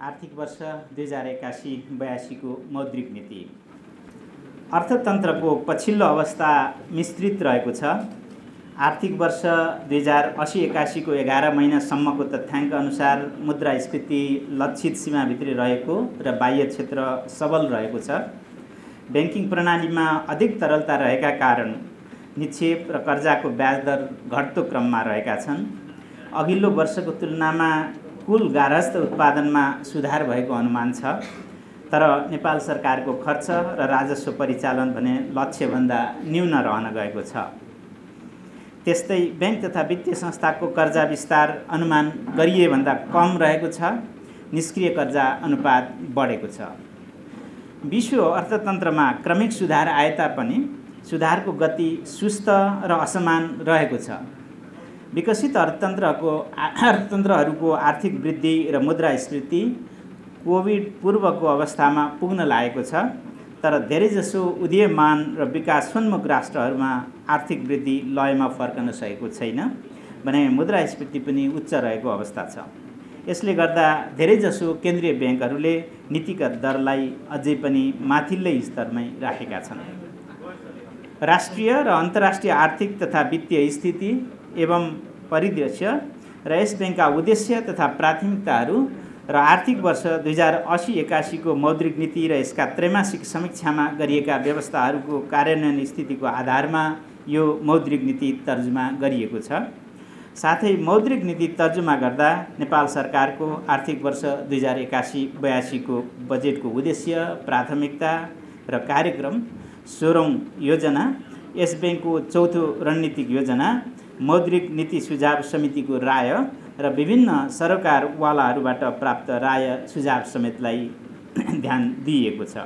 आर्थिक वर्ष 2081-82 को मौद्रिक नीति। अर्थतन्त्रको पछिल्लो अवस्था मिश्रित रहेको छ। आर्थिक वर्ष 2080-81 को 11 महिनासम्मको तथ्याङ्क अनुसार मुद्रास्फीति लक्षित सीमाभित्र रहेको र बाह्य क्षेत्र सबल रहेको छ। ब्याङ्किङ प्रणालीमा अधिक तरलता रहेका कारण निक्षेप र कर्जाको ब्याज दर घट्दो क्रममा रहेका छन्। अघिल्लो वर्षको तुलनामा कुल गार्हस्थ उत्पादनमा सुधार भएको अनुमान छ, तर नेपाल सरकारको खर्च र राजस्व परिचालन भने लक्ष्यभन्दा न्यून रहन गएको छ। त्यस्तै ब्याङ्क तथा वित्तीय संस्थाको कर्जा विस्तार अनुमान गरिएभन्दा कम रहेको छ। निष्क्रिय कर्जा अनुपात बढेको छ। विश्व अर्थतन्त्रमा क्रमिक सुधार आए तापनि सुधारको गति सुस्त र असमान रहेको छ। विकसित अर्थतन्त्रहरूको आर्थिक वृद्धि र मुद्रास्फीति कोभिड पूर्वको अवस्थामा पुग्न लागेको छ, तर धेरैजसो उदीयमान र विकासोन्मुख राष्ट्रहरूमा आर्थिक वृद्धि लयमा फर्कन सकेको छैन भने मुद्रास्फीति पनि उच्च रहेको अवस्था छ। यसले गर्दा धेरैजसो केन्द्रीय ब्याङ्कहरूले नीतिगत दरलाई अझै पनि माथिल्लै स्तरमै राखेका छन्। राष्ट्रिय र अन्तर्राष्ट्रिय आर्थिक तथा वित्तीय स्थिति एवं परिदृश्य र यस ब्याङ्कका उद्देश्य तथा प्राथमिकताहरू र आर्थिक वर्ष 2080-81 को मौद्रिक नीति र यसका त्रैमासिक समीक्षामा गरिएका व्यवस्थाहरूको कार्यान्वयन स्थितिको आधारमा यो मौद्रिक नीति तर्जुमा गरिएको छ। साथै मौद्रिक नीति तर्जुमा गर्दा नेपाल सरकारको आर्थिक वर्ष 2081-82 को बजेटको उद्देश्य, प्राथमिकता र कार्यक्रम, 16औं योजना, यस ब्याङ्कको चौथो रणनीतिक योजना, मौद्रिक नीति सुझाव समितिको राय र विभिन्न सरकारवालाहरूबाट प्राप्त राय सुझाव समेतलाई ध्यान दिइएको छ।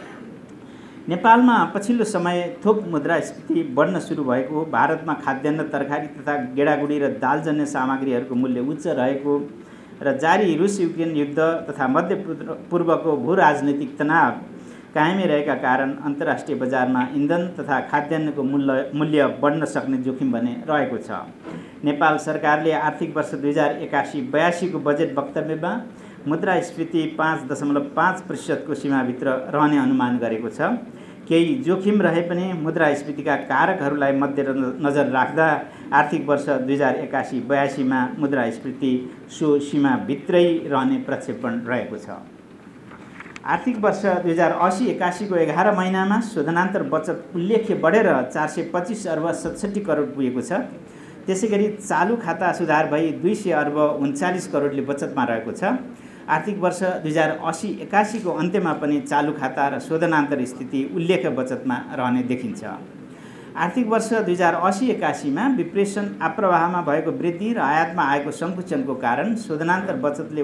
नेपालमा पछिल्लो समय थोक मुद्रास्फीति बढ्न सुरु भएको, भारतमा खाद्यान्न, तरकारी तथा गेडागुडी र दालजन्य सामग्रीहरूको मूल्य उच्च रहेको र जारी रुस युक्रेन युद्ध तथा मध्य पूर्वको भू राजनैतिक तनाव कायमै रहेका कारण अन्तर्राष्ट्रिय बजारमा इन्धन तथा खाद्यान्नको मूल्य बढ्न सक्ने जोखिम भने रहेको छ। नेपाल सरकारले आर्थिक वर्ष 2081-82 को बजेट वक्तव्यमा मुद्रास्फीति 5.5% को सीमाभित्र रहने अनुमान गरेको छ। केही जोखिम रहे पनि मुद्रास्फीतिका कारकहरूलाई मध्यनजर राख्दा आर्थिक वर्ष 2081-82 मा मुद्रास्फीति सो सीमाभित्रै रहने प्रक्षेपण रहेको छ। आर्थिक वर्ष 2080-81 को 11 महिनामा शोधनान्तर बचत उल्लेख्य बढेर 425 अर्ब 67 करोड पुगेको छ। त्यसैगरी चालु खाता सुधार भई 200 अर्ब 39 करोडले बचतमा रहेको छ। आर्थिक वर्ष 2080-81 को अन्त्यमा पनि चालु खाता र शोधनान्तर स्थिति उल्लेख्य बचतमा रहने देखिन्छ। आर्थिक वर्ष 2080-81 मा विप्रेषण आप्रवाहमा भएको वृद्धि र आयातमा आएको सङ्कुचनको कारण शोधनान्तर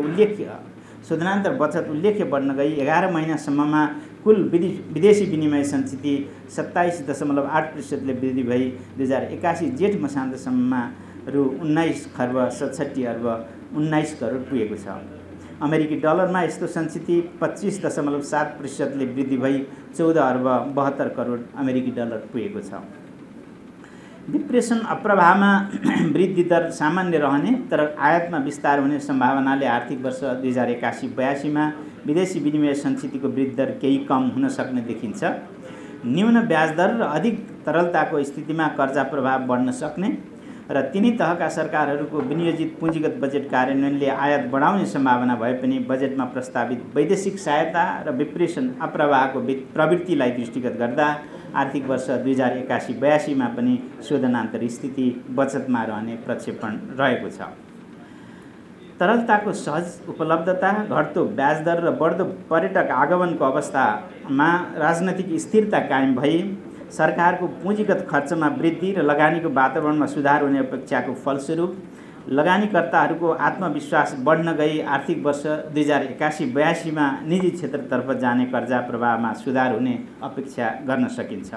बचत उल्लेख्य बढ्न गई 11 महिनासम्ममा कुल विदेशी विनिमय सञ्चिति 27.8% ले वृद्धि भई 2081 जेठ मसान्तसम्ममा रु 19 खर्ब 67 अर्ब 19 करोड पुगेको छ। अमेरिकी डलरमा यस्तो सञ्चिति 25.7% ले वृद्धि भई 14 अर्ब 72 करोड अमेरिकी डलर पुगेको छ। विप्रेषण अप्रवाहमा वृद्धि दर सामान्य रहने तर आयातमा विस्तार हुने सम्भावनाले आर्थिक वर्ष 2081-82 मा विदेशी विनिमय सञ्चितिको वृद्धि दर केही कम हुन सक्ने देखिन्छ। न्यून ब्याज दर र अधिक तरलताको स्थितिमा कर्जा प्रभाव बढ्न सक्ने र तिनै तहका सरकारहरूको विनियोजित पुँजीगत बजेट कार्यान्वयनले आयात बढाउने सम्भावना भए पनि बजेटमा प्रस्तावित वैदेशिक सहायता र विप्रेषण अप्रवाहको प्रवृत्तिलाई दृष्टिगत गर्दा आर्थिक वर्ष 2081-82 मा पनि शोधनान्तर स्थिति बचतमा रहने प्रक्षेपण रहेको छ। तरलताको सहज उपलब्धता, घट्दो ब्याज दर र बढ्दो पर्यटक आगमनको अवस्थामा राजनैतिक स्थिरता कायम भई सरकारको पुँजीगत खर्चमा वृद्धि र लगानीको वातावरणमा सुधार हुने अपेक्षाको फलस्वरूप लगानीकर्ताहरूको आत्मविश्वास बढ्न गई आर्थिक वर्ष 2081-82 मा निजी क्षेत्रतर्फ जाने कर्जा प्रवाहमा सुधार हुने अपेक्षा गर्न सकिन्छ।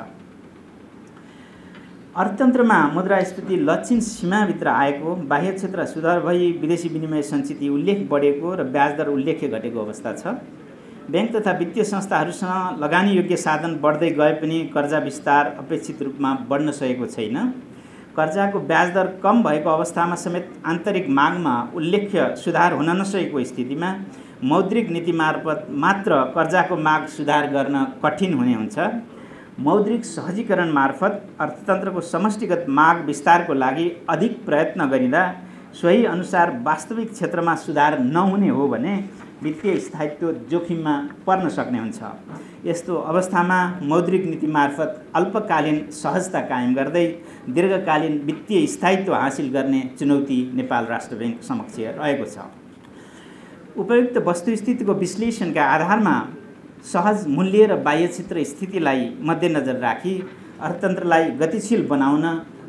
अर्थतन्त्रमा मुद्रास्फीति लक्षित सीमाभित्र आएको, बाह्य क्षेत्र सुधार भई विदेशी विनिमय सञ्चिति उल्लेख बढेको र ब्याज दर उल्लेख्य घटेको अवस्था छ। ब्याङ्क तथा वित्तीय संस्थाहरूसँग लगानीयोग्य साधन बढ्दै गए पनि कर्जा विस्तार अपेक्षित रूपमा बढ्न सकेको छैन। कर्जाको ब्याज दर कम भएको अवस्थामा समेत आन्तरिक मागमा उल्लेख्य सुधार हुन नसकेको स्थितिमा मौद्रिक नीति मार्फत मात्र कर्जाको माग सुधार गर्न कठिन हुने हुन्छ। मौद्रिक सहजीकरण मार्फत अर्थतन्त्रको समष्टिगत माग विस्तारको लागि अधिक प्रयत्न गरिँदा सोही अनुसार वास्तविक क्षेत्रमा सुधार नहुने हो भने वित्तीय स्थायित्व जोखिममा पर्न सक्ने हुन्छ। यस्तो अवस्थामा मौद्रिक नीति मार्फत अल्पकालीन सहजता कायम गर्दै दीर्घकालीन वित्तीय स्थायित्व हासिल गर्ने चुनौती नेपाल राष्ट्र बैंक समक्ष रहेको छ। उपयुक्त वस्तुस्थितिको विश्लेषणका आधारमा सहज मूल्य र बाह्य क्षेत्र स्थितिलाई मध्यनजर राखी अर्थतन्त्रलाई गतिशील बनाउन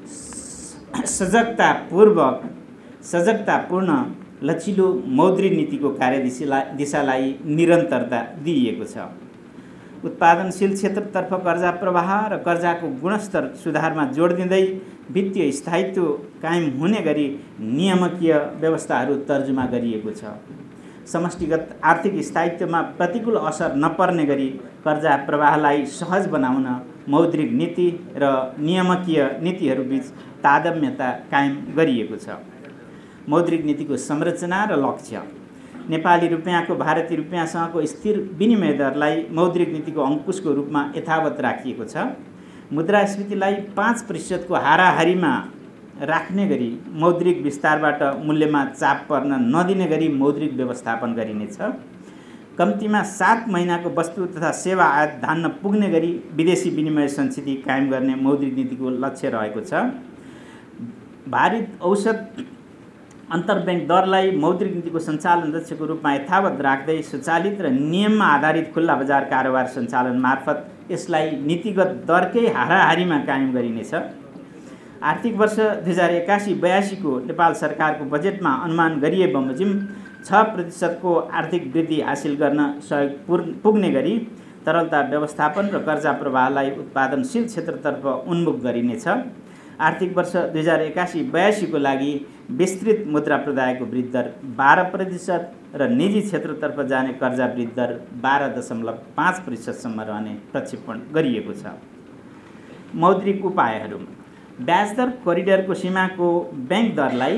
सजगतापूर्ण लचिलो मौद्रिक नीतिको कार्यदिशालाई निरन्तरता दिइएको छ। उत्पादनशील क्षेत्रतर्फ कर्जा प्रवाह र कर्जाको गुणस्तर सुधारमा जोड दिँदै वित्तीय स्थायित्व कायम हुने गरी नियामकीय व्यवस्थाहरू तर्जुमा गरिएको छ। समष्टिगत आर्थिक स्थायित्वमा प्रतिकूल असर नपर्ने गरी कर्जा प्रवाहलाई सहज बनाउन मौद्रिक नीति र नियामकीय नीतिहरूबीच तादम्यता कायम गरिएको छ। मौद्रिक नीतिको संरचना र लक्ष्य। नेपाली रुपियाँको भारतीय रुपियाँसँगको स्थिर विनिमय दरलाई मौद्रिक नीतिको अङ्कुशको रूपमा यथावत राखिएको छ। मुद्रास्फीतिलाई 5% को हाराहारीमा राख्ने गरी मौद्रिक विस्तारबाट मूल्यमा चाप पर्न नदिने गरी मौद्रिक व्यवस्थापन गरिनेछ। कम्तीमा 7 महिनाको वस्तु तथा सेवा आयात धान्न पुग्ने गरी विदेशी विनिमय संस्थिति कायम गर्ने मौद्रिक नीतिको लक्ष्य रहेको छ। भारित औसत अन्तर्ब्याङ्क दरलाई मौद्रिक नीतिको सञ्चालन लक्ष्यको रूपमा यथावत राख्दै स्वचालित र नियममा आधारित खुल्ला बजार कारोबार सञ्चालन मार्फत यसलाई नीतिगत दरकै हाराहारीमा कायम गरिनेछ। आर्थिक वर्ष 2081-82 को नेपाल सरकारको बजेटमा अनुमान गरिए बमोजिम 6% को आर्थिक वृद्धि हासिल गर्न सहयोग पुग्ने गरी तरलता व्यवस्थापन र कर्जा प्रवाहलाई उत्पादनशील क्षेत्रतर्फ उन्मुख गरिनेछ। आर्थिक वर्ष 2081-82 को लागि विस्तृत मुद्रा प्रदायको वृद्धि दर 12% र निजी क्षेत्रतर्फ जाने कर्जा वृद्धि दर 12.5% सम्म रहने प्रक्षेपण गरिएको छ। मौद्रिक उपायहरू। ब्याजदर कोरिडोरको सीमाको ब्याङ्क दरलाई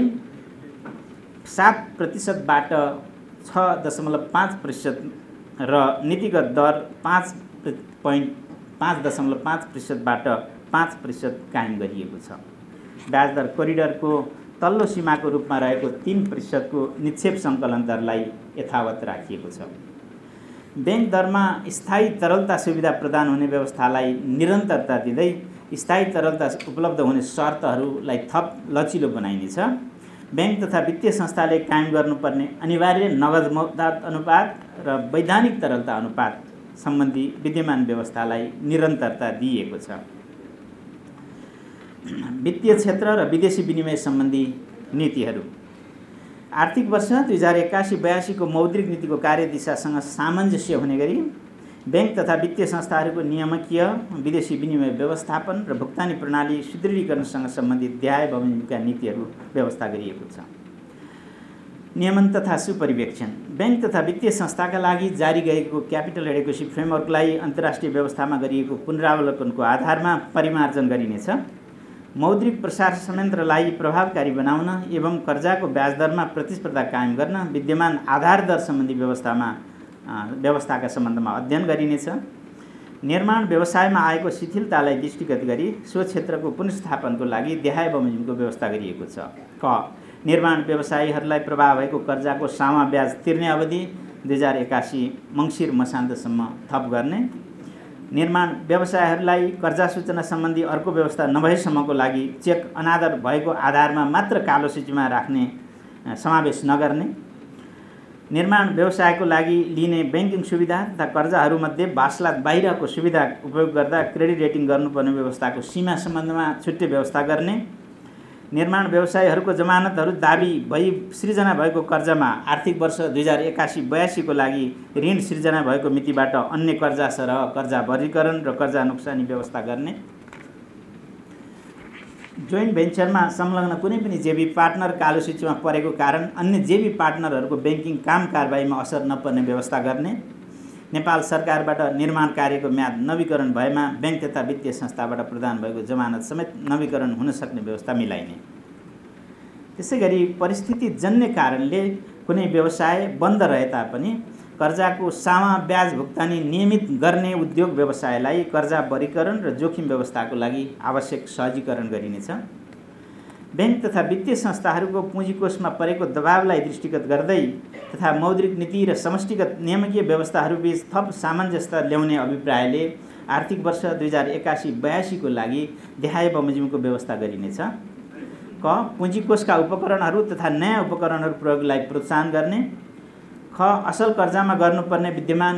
7% बाट 6.5% र नीतिगत दर 5.5% बाट 5% कायम गरिएको छ। ब्याजदर कोरिडोरको तल्लो सीमाको रूपमा रहेको 3% को निक्षेप सङ्कलन दरलाई यथावत राखिएको छ। ब्याङ्क दरमा स्थायी तरलता सुविधा प्रदान हुने व्यवस्थालाई निरन्तरता दिँदै स्थायी तरलता उपलब्ध हुने शर्तहरूलाई थप लचिलो बनाइनेछ। ब्याङ्क तथा वित्तीय संस्थाले कायम गर्नुपर्ने अनिवार्य नगद मौताद अनुपात र वैधानिक तरलता अनुपात सम्बन्धी विद्यमान व्यवस्थालाई निरन्तरता दिइएको छ। वित्तीय क्षेत्र र विदेशी विनिमय सम्बन्धी नीतिहरू। आर्थिक वर्ष 2081-82 को मौद्रिक नीतिको कार्यदिशासँग सामञ्जस्य हुने गरी ब्याङ्क तथा वित्तीय संस्थाहरूको नियामकीय विदेशी विनिमय व्यवस्थापन र भुक्तानी प्रणाली सुदृढीकरणसँग सम्बन्धित देहाय बमोजिमका नीतिहरू व्यवस्था गरिएको छ। नियमन तथा सुपरिवेक्षण। ब्याङ्क तथा वित्तीय संस्थाका लागि जारी गरेको क्यापिटल एडेक्वेसी फ्रेमवर्कलाई अन्तर्राष्ट्रिय व्यवस्थामा गरिएको पुनरावलोकनको आधारमा परिमार्जन गरिनेछ। मौद्रिक प्रसार संयन्त्रलाई प्रभावकारी बनाउन एवं कर्जाको ब्याजदरमा प्रतिस्पर्धा कायम गर्न विद्यमान आधार दर सम्बन्धी व्यवस्थाका सम्बन्धमा अध्ययन गरिनेछ। निर्माण व्यवसायमा आएको शिथिलतालाई दृष्टिगत गरी सो क्षेत्रको पुनर्स्थापनको लागि देहाय बमोजिमको व्यवस्था गरिएको छ। क निर्माण व्यवसायीहरूलाई प्रभाव भएको कर्जाको सामा ब्याज तिर्ने अवधि 2081 मङ्सिर मसान्तसम्म थप गर्ने। निर्माण व्यवसायहरूलाई कर्जा सूचना सम्बन्धी अर्को व्यवस्था नभएसम्मको लागि चेक अनादर भएको आधारमा मात्र कालो सूचीमा राख्ने समावेश नगर्ने। निर्माण व्यवसायको लागि लिने ब्याङ्किङ सुविधा तथा कर्जाहरूमध्ये वासलात बाहिरको सुविधा उपयोग गर्दा क्रेडिट रेटिङ गर्नुपर्ने व्यवस्थाको सीमा सम्बन्धमा छुट्टै व्यवस्था गर्ने। निर्माण व्यवसायीहरूको जमानतहरू दाबी भई सृजना भएको कर्जामा आर्थिक वर्ष 2081-82 को लागि ऋण सृजना भएको मितिबाट अन्य कर्जा सरह कर्जा वर्गीकरण र कर्जा नोक्सानी व्यवस्था गर्ने। जोइन्ट भेन्चरमा संलग्न कुनै पनि जेबी पार्टनर कालो सूचीमा परेको कारण अन्य जेबी पार्टनरहरूको ब्याङ्किङ काम कारबाहीमा असर नपर्ने व्यवस्था गर्ने। नेपाल सरकारबाट निर्माण कार्यको म्याद नवीकरण भएमा ब्याङ्क तथा वित्तीय संस्थाबाट प्रदान भएको जमानत समेत नवीकरण हुन सक्ने व्यवस्था मिलाइने। त्यसैगरी परिस्थिति जन्य कारणले कुनै व्यवसाय बन्द रहे तापनि कर्जाको सामा ब्याज भुक्तानी नियमित गर्ने उद्योग व्यवसायलाई कर्जा वर्गीकरण र जोखिम व्यवस्थाको लागि आवश्यक सहजीकरण गरिनेछ। बैंक तथा वित्तीय संस्थाहरूको पुँजीकोषमा परेको दबावलाई दृष्टिगत गर्दै तथा मौद्रिक नीति र समष्टिगत नियामकीय व्यवस्थाहरूबीच थप सामञ्जस्य ल्याउने अभिप्रायले आर्थिक वर्ष 2081-82 को लागि देखाए बमोजिमको व्यवस्था गरिनेछ। क. पुँजीकोषका उपकरणहरू तथा नयाँ उपकरणहरू प्रयोगलाई प्रोत्साहन गर्ने। ख. असल कर्जामा गर्नुपर्ने विद्यमान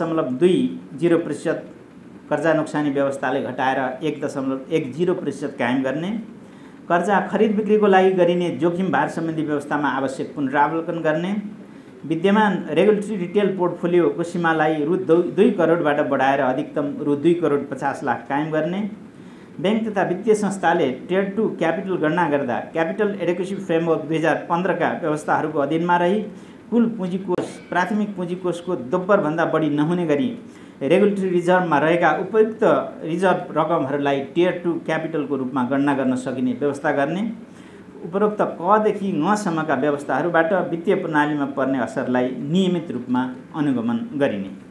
1.20% कर्जा नोक्सानी व्यवस्थाले घटाएर 1.10% कायम गर्ने। कर्जा खरिद बिक्रीको लागि गरिने जोखिम भार सम्बन्धी व्यवस्थामा आवश्यक पुनरावलोकन गर्ने। विद्यमान रेगुलेटरी रिटेल पोर्टफोलियोको सीमालाई रु 2 करोडबाट बढाएर अधिकतम रु 2.50 करोड कायम गर्ने। बैंक तथा वित्तीय संस्थाले टियर 2 क्यापिटल गणना गर्दा क्यापिटल एडेक्वेसी फ्रेमवर्क 2015 का व्यवस्थाहरूको अधीनमा रही कुल पुँजीकोष प्राथमिक पुँजीकोषको दोब्बरभन्दा बढी नहुने गरी रेगुलेटरी रिजर्भमा रहेका उपयुक्त रिजर्भ रकमहरूलाई टियर 2 क्यापिटलको रूपमा गणना गर्न सकिने व्यवस्था गर्ने। उपरोक्त क देखि ङ सम्मका व्यवस्थाहरूबाट वित्तीय प्रणालीमा पर्ने असरलाई नियमित रूपमा अनुगमन गरिने।